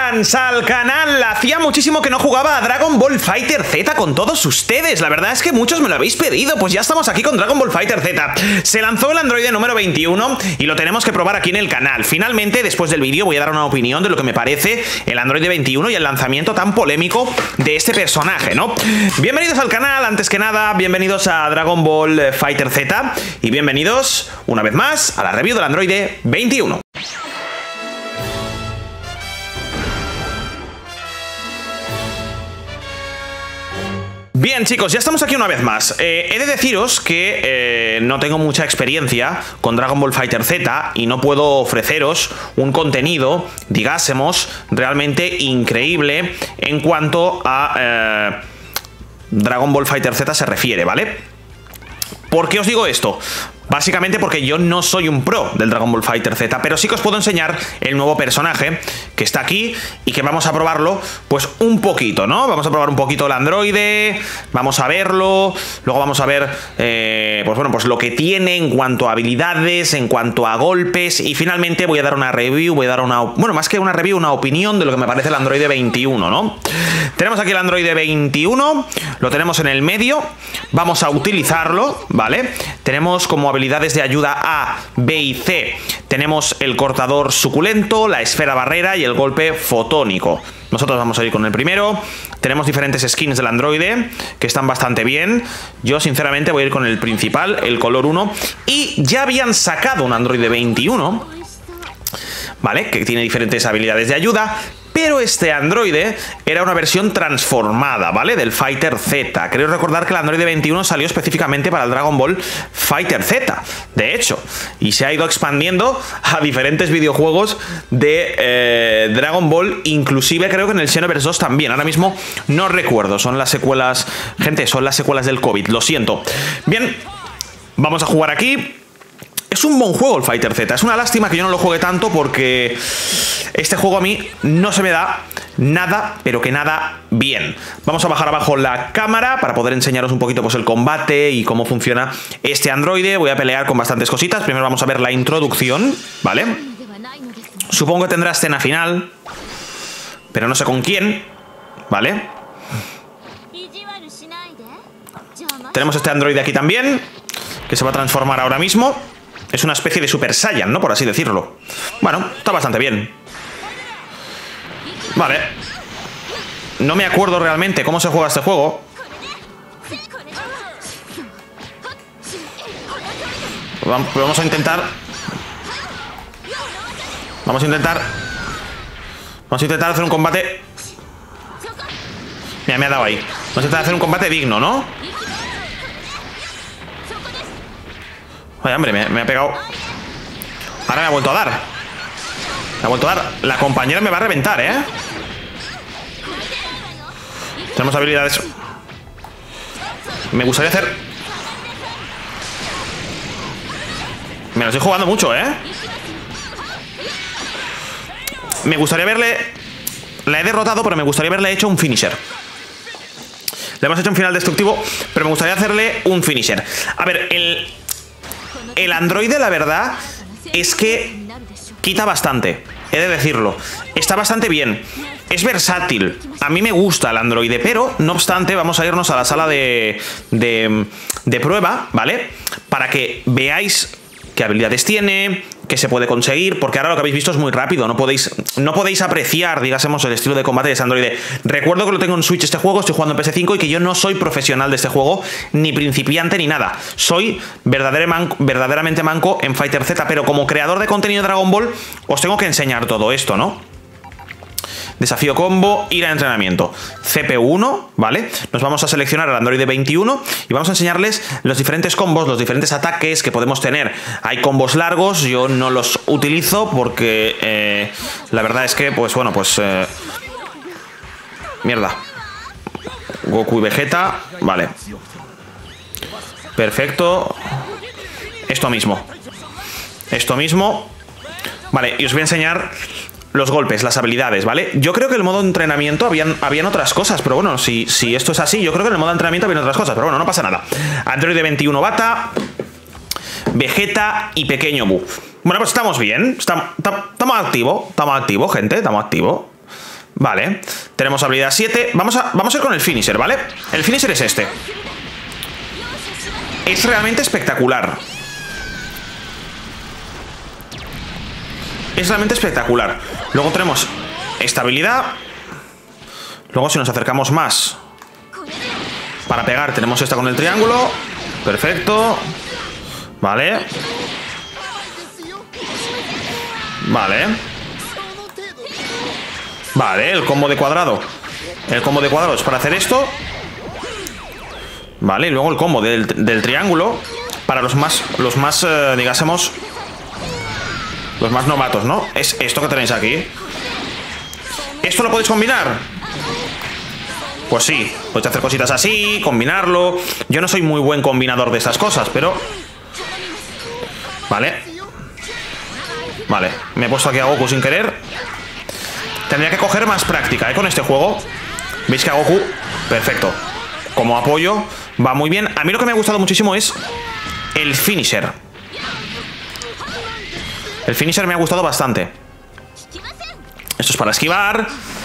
fans al canal. Hacía muchísimo que no jugaba a Dragon Ball Fighter Z con todos ustedes. La verdad es que muchos me lo habéis pedido. Pues ya estamos aquí con Dragon Ball Fighter Z. Se lanzó el androide número 21 y lo tenemos que probar aquí en el canal. Finalmente, después del vídeo voy a dar una opinión de lo que me parece el androide 21 y el lanzamiento tan polémico de este personaje, ¿no? Bienvenidos al canal, antes que nada, bienvenidos a Dragon Ball Fighter Z y bienvenidos una vez más a la review del androide 21. Bien, chicos, ya estamos aquí una vez más. He de deciros que no tengo mucha experiencia con Dragon Ball Fighter Z y no puedo ofreceros un contenido, digásemos, realmente increíble en cuanto a Dragon Ball Fighter Z se refiere, ¿vale? ¿Por qué os digo esto? Básicamente porque yo no soy un pro del Dragon Ball Fighter Z, pero sí que os puedo enseñar el nuevo personaje que está aquí y que vamos a probarlo pues un poquito, ¿no? Vamos a probar un poquito el androide, vamos a verlo, luego vamos a ver pues bueno, pues lo que tiene en cuanto a habilidades, en cuanto a golpes y finalmente voy a dar una review, voy a dar una, bueno, más que una review, una opinión de lo que me parece el androide 21, ¿no? Tenemos aquí el androide 21, lo tenemos en el medio, vamos a utilizarlo, ¿vale? Tenemos como habilidades de ayuda A, B y C. Tenemos el cortador suculento, la esfera barrera y el golpe fotónico. Nosotros vamos a ir con el primero. Tenemos diferentes skins del androide que están bastante bien. Yo sinceramente voy a ir con el principal, el color 1. Y ya habían sacado un androide 21, ¿vale? Que tiene diferentes habilidades de ayuda. Pero este androide era una versión transformada, ¿vale? Del Fighter Z. Creo recordar que el androide 21 salió específicamente para el Dragon Ball Fighter Z, de hecho. Y se ha ido expandiendo a diferentes videojuegos de Dragon Ball, inclusive creo que en el Xenoverse 2 también. Ahora mismo no recuerdo, son las secuelas... Gente, son las secuelas del COVID, lo siento. Bien, vamos a jugar aquí. Es un buen juego el Fighter Z. Es una lástima que yo no lo juegue tanto porque este juego a mí no se me da nada, pero que nada bien. Vamos a bajar abajo la cámara para poder enseñaros un poquito pues el combate y cómo funciona este androide. Voy a pelear con bastantes cositas. Primero vamos a ver la introducción, ¿vale? Supongo que tendrá escena final, pero no sé con quién, ¿vale? Tenemos este androide aquí también, que se va a transformar ahora mismo. Es una especie de Super Saiyan, ¿no? Por así decirlo. Bueno, está bastante bien. Vale. No me acuerdo realmente cómo se juega este juego. Vamos a intentar... Vamos a intentar hacer un combate... Mira, me ha dado ahí. Vamos a intentar hacer un combate digno, ¿no? Vaya, hombre, me ha pegado. Ahora me ha vuelto a dar. Me ha vuelto a dar. La compañera me va a reventar, ¿eh? Tenemos habilidades. Me gustaría hacer... Me lo estoy jugando mucho, ¿eh? Me gustaría haberle... La he derrotado, pero me gustaría haberle hecho un finisher. Le hemos hecho un final destructivo, pero me gustaría hacerle un finisher. A ver, el androide, la verdad, es que quita bastante, he de decirlo. Está bastante bien, es versátil. A mí me gusta el androide, pero no obstante vamos a irnos a la sala de prueba, ¿vale? Para que veáis qué habilidades tiene, qué se puede conseguir, porque ahora lo que habéis visto es muy rápido. No podéis apreciar, digásemos, el estilo de combate de este androide. Recuerdo que lo tengo en Switch este juego, estoy jugando en PS5 y que yo no soy profesional de este juego, ni principiante ni nada. Soy verdaderamente manco en Fighter Z, pero como creador de contenido de Dragon Ball os tengo que enseñar todo esto, ¿no? Desafío combo, ir a entrenamiento. CPU1, ¿vale? Nos vamos a seleccionar al androide 21 y vamos a enseñarles los diferentes combos, los diferentes ataques que podemos tener. Hay combos largos, yo no los utilizo porque la verdad es que, pues bueno, pues... Mierda. Goku y Vegeta, vale. Perfecto. Esto mismo. Vale, y os voy a enseñar... los golpes, las habilidades, ¿vale? Yo creo que en el modo entrenamiento habían otras cosas, pero bueno, si esto es así, yo creo que en el modo entrenamiento habían otras cosas, pero bueno, no pasa nada. Androide 21 Bata, Vegeta y Pequeño Buu. Bueno, pues estamos bien, estamos activos, gente, estamos activos. Vale, tenemos habilidad 7. Vamos a ir con el finisher, ¿vale? El finisher es este. Es realmente espectacular. Es realmente espectacular. Luego tenemos esta habilidad. Luego si nos acercamos más para pegar, tenemos esta con el triángulo. Perfecto. Vale. Vale. Vale, el combo de cuadrado. El combo de cuadrado es para hacer esto. Vale, y luego el combo del triángulo para los más digásemos, los más novatos, ¿no? Es esto que tenéis aquí. ¿Esto lo podéis combinar? Pues sí, podéis hacer cositas así, combinarlo. Yo no soy muy buen combinador de estas cosas, pero... Vale. Vale, me he puesto aquí a Goku sin querer. Tendría que coger más práctica, con este juego. ¿Veis que a Goku? Perfecto. Como apoyo, va muy bien. A mí lo que me ha gustado muchísimo es el finisher. El finisher me ha gustado bastante. Esto es para esquivar.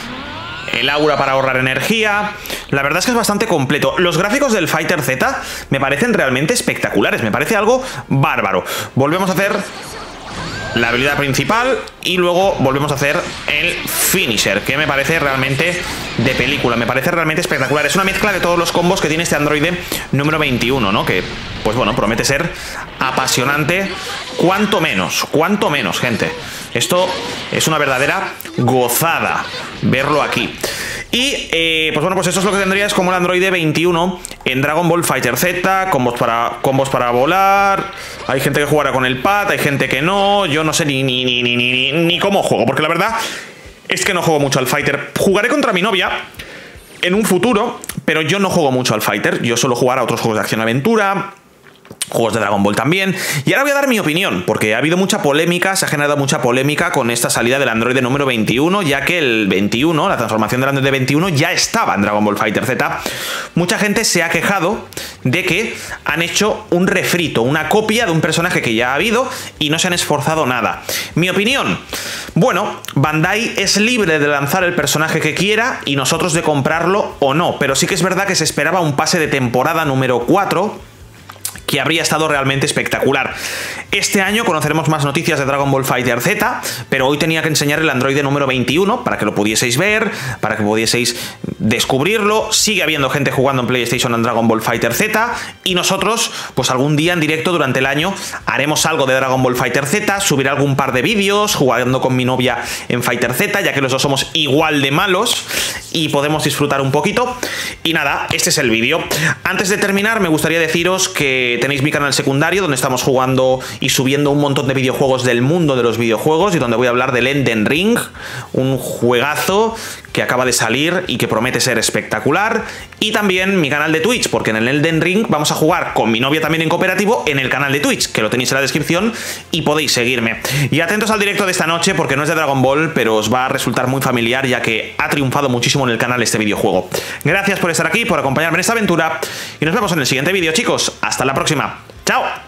El aura para ahorrar energía. La verdad es que es bastante completo. Los gráficos del Fighter Z me parecen realmente espectaculares. Me parece algo bárbaro. Volvemos a hacer la habilidad principal y luego volvemos a hacer el finisher, que me parece realmente de película. Me parece realmente espectacular. Es una mezcla de todos los combos que tiene este androide número 21, ¿no? Que, pues bueno, promete ser apasionante. Cuanto menos, gente. Esto es una verdadera gozada verlo aquí. Y, pues bueno, pues eso es lo que tendrías como el androide 21 en Dragon Ball Fighter Z, combos para volar. Hay gente que jugará con el pad, hay gente que no. Yo no sé ni cómo juego, porque la verdad es que no juego mucho al Fighter. Jugaré contra mi novia en un futuro, pero yo no juego mucho al Fighter. Yo suelo jugar a otros juegos de acción-aventura, juegos de Dragon Ball también. Y ahora voy a dar mi opinión, porque ha habido mucha polémica, se ha generado mucha polémica con esta salida del androide número 21, ya que el 21, la transformación del androide 21, ya estaba en Dragon Ball Fighter Z. Mucha gente se ha quejado de que han hecho un refrito, una copia de un personaje que ya ha habido y no se han esforzado nada. Mi opinión: bueno, Bandai es libre de lanzar el personaje que quiera y nosotros de comprarlo o no, pero sí que es verdad que se esperaba un pase de temporada número 4 que habría estado realmente espectacular. Este año conoceremos más noticias de Dragon Ball Fighter Z, pero hoy tenía que enseñar el androide número 21 para que lo pudieseis ver, para que pudieseis descubrirlo. Sigue habiendo gente jugando en PlayStation en Dragon Ball Fighter Z y nosotros, pues algún día en directo durante el año haremos algo de Dragon Ball Fighter Z, subiré algún par de vídeos jugando con mi novia en Fighter Z, ya que los dos somos igual de malos y podemos disfrutar un poquito. Y nada, este es el vídeo. Antes de terminar, me gustaría deciros que tenéis mi canal secundario donde estamos jugando y subiendo un montón de videojuegos del mundo de los videojuegos y donde voy a hablar del Elden Ring, un juegazo que acaba de salir y que promete ser espectacular. Y también mi canal de Twitch, porque en el Elden Ring vamos a jugar con mi novia también en cooperativo en el canal de Twitch, que lo tenéis en la descripción y podéis seguirme. Y atentos al directo de esta noche, porque no es de Dragon Ball, pero os va a resultar muy familiar, ya que ha triunfado muchísimo en el canal este videojuego. Gracias por estar aquí, por acompañarme en esta aventura y nos vemos en el siguiente vídeo, chicos. Hasta la próxima. ¡Chao!